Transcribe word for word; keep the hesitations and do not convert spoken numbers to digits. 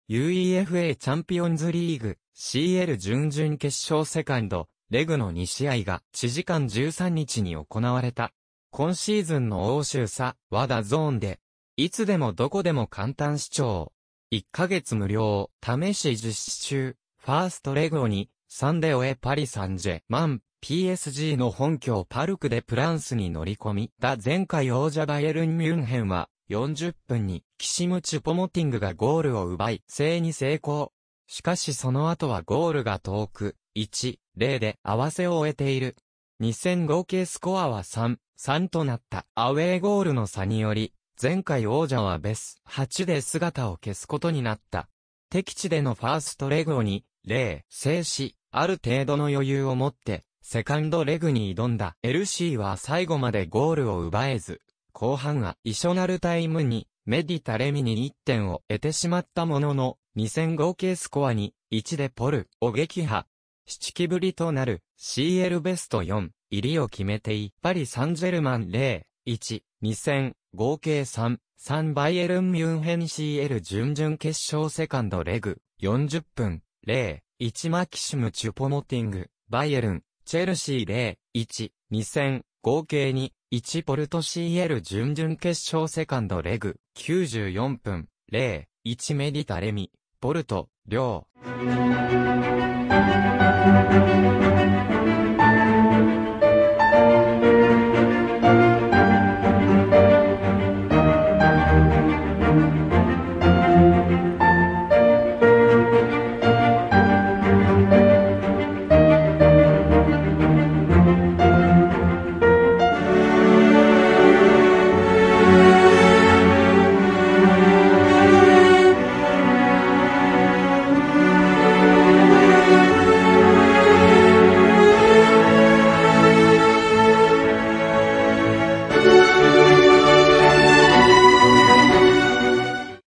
ユーイーエフエー チャンピオンズリーグ シーエル 準々決勝セカンド、レグのに試合がいちじかんじゅうさんにちに行われた。今シーズンの欧州差はダゾーンで、いつでもどこでも簡単視聴。いっかげつ無料、試し実施中、ファーストレグに、さんで終えパリ・サンジェマン、ピーエスジー の本拠パルクでプランスに乗り込み、た前回王者バイエルン・ミュンヘンは、よんじゅっぷんに、キシム・チュポモティングがゴールを奪い、正に成功。しかしその後はゴールが遠く、いちたいゼロ で合わせを終えている。に戦合計スコアはさんたいさんとなった。アウェーゴールの差により、前回王者はベスはちで姿を消すことになった。敵地でのファーストレグをにたいゼロ制し、ある程度の余裕を持って、セカンドレグに挑んだ エルシー は最後までゴールを奪えず、後半アディショナルタイムにメディタレミにいってんを得てしまったものの、に戦合計スコアにいちでポルを撃破。なな期ぶりとなる シーエル ベストよん入りを決めていパリ・サンジェルマンゼロたいいち、に戦合計さんたいさんバイエルン・ミュンヘン シーエル 準々決勝セカンドレグよんじゅっぷんゼロたいいちマキシム・チュポモティングバイエルンチェルシーゼロたいいち、に戦合計にいちポルト シーエル 準々決勝セカンドレグきゅうじゅうよんぷんゼロたいいちメディタレミポルト、両。